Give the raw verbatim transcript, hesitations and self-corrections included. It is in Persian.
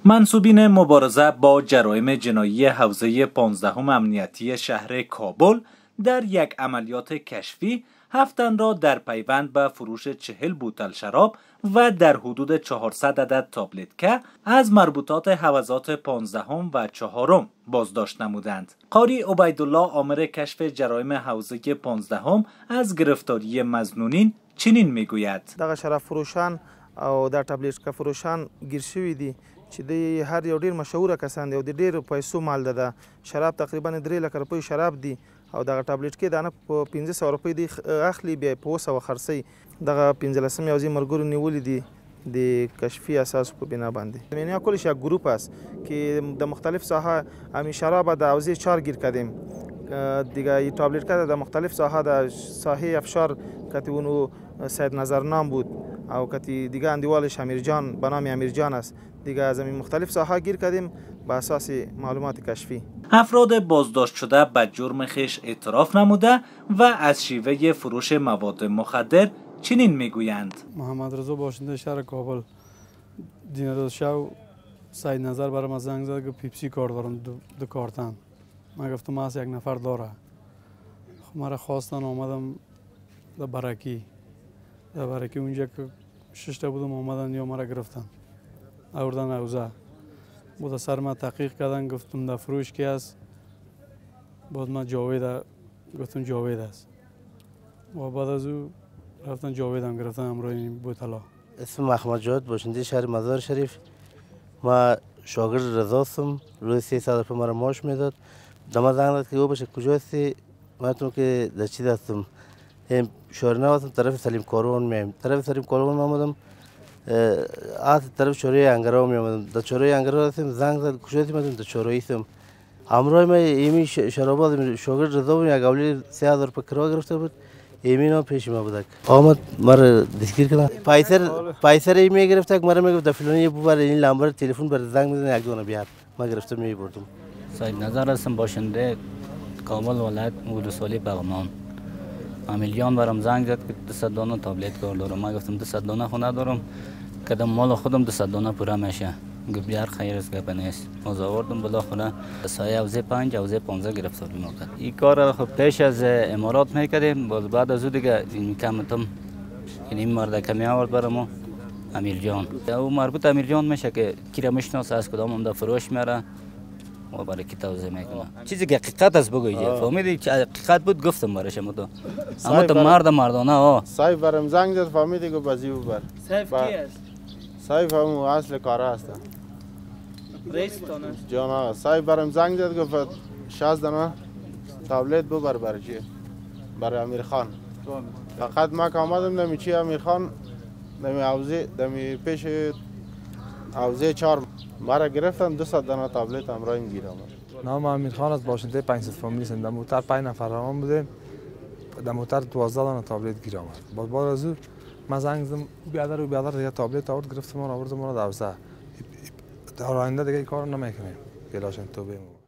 منسوبین مبارزه با جرایم جنایی حوزه پانزدهم امنیتی شهر کابل در یک عملیات کشفی هفت تن را در پیوند به فروش چهل بوتل شراب و در حدود چهارصد عدد تابلت که از مربوطات حوزات پانزدهم و چهارم بازداشت نمودند. قاری عبیدالله آمر کشف جرایم حوزه پانزدهم از گرفتاری مظنونین چنین میگوید: دغه شراب فروشان او د تابلیټ فروشان گیر شوي دي چې د هر یو ډیر مشهور کسان دي او د ډیر پیسو مال ده. شراب تقریبا درې لک روپۍ شراب دي او دغه تابلیټ کې دانه په پنځه سوه روپۍ دی اخلي، بیا په اوه سوه خرڅوي. دغه پنځلسم یو ځای ملګرو نیولي دي د کشفي اساس په بنا باندې. یعنی کلش یک گروپ است که در مختلف ساحه همین شراب در حوزه چهار گیر کردیم. دیگه تابلیت که در مختلف ساحه در ساحه افشار کتی اونو سید نظرنام بود او کتی دیگه اندیوالش امیرجان به نام امیرجان است. دیگه از این مختلف ساحه گیر کردیم به اساس معلومات کشفی. افراد بازداشت شده به جرم خویش اعتراف نموده و از شیوه فروش مواد مخدر چنین میگویند: محمد رضا باشنده شهر کابل دینا شو سید نظر برای ما زنگ زد که پیپسی کار دارم دو, دو کارتن. من گفتم از یک نفر داره. خب مرا خواستن آمدم در برکی در برکی اونجا که شش تا بودم آمدن یا مرا گرفتن آوردن اوزه بود. سر ما تحقیق کردن گفتم در فروش کی است، بعد ما جاوید گفتم جاوید است و بعد از او رفتن جاویدم گرفتن همراه این بوتلا. اسم احمد جواد باشنده شهر مزار شریف. ما شاگرد رضا هستم. روز سیصد روپیه مرا معاش میداد. دم زنگ داد که او باشه کجا هستی؟ من گفتم که در چیز هستم، شهرنو هستم، طرف سلیم کاروان میام. طرف سلیم کاروان آمدم، از طرف چوره انگرا میامدم. در چوره انگرا هستم، زنگ زد کجا هستی؟ من در چوره هستم. همراه ما ایمی شرابات شاگرد رضا بود، یک اولی سه هزار روپیه کرایه گرفته بود. ایمینا پیش ما بود. آمد مرا دستگیر کردن. پایسر پایسر ایمی گرفته که مرا میگفت در فلانی ببر این نمبر تلفن بر زنگ میزنه یک دونه بیار. ما گرفتم میبردم. سید نظر هستم باشنده کابل ولایت ولسوالی بغمان. امیلیان برام زنگ زد که دویست دانه تابلت کار دارم. ما گفتم دویست دانه خونه دارم که در مال خودم دویست دانه پوره میشه. گفت بیار خیر است گپ نیست. ما آوردم بالاخره سایه حوزه پنج حوزه پانزده گرفتار می‌کرد. این کار خب پیش از امارات میکردیم، باز بعد از او دیگه این کمتم این مرد کمی آورد برام امیر جان. او مربوط امیر جان میشه که کی را میشناسه از کدام عمده فروش میاره و برای کی توضیح میکنه. چیزی که حقیقت است بگویید. فهمیدی که حقیقت بود گفتم برایش ما تو. اما تو مرد مردانه ها. سایف برام زنگ زد فهمیدی که بازی ببر. سایف کی است؟ سایف هم اصل کار است. رئیس تونه جانا سایف برام زنگ زد گفت شصت دانه تابلت ببر برای چی؟ برای امیر خان. فقط ما که آمدم نمی چی امیر خان نمی حوزه نمی پیش حوزه چهار مرا گرفتن دویست دانه تابلت همراه این گیر آمد. نام امیر خان از باشنده پنجصد فامیلی است. در موتر پنج نفر روان بودیم. در موتر دوازده دانه تابلت گیر آمد. بعد بعد از او من زنگ زدم بیادر و بیادر دیگه تابلت آورد گرفت ما آورد ما رو در حوزه. در آینده دیگه کار نمیکنیم. گلاشن تو بیم.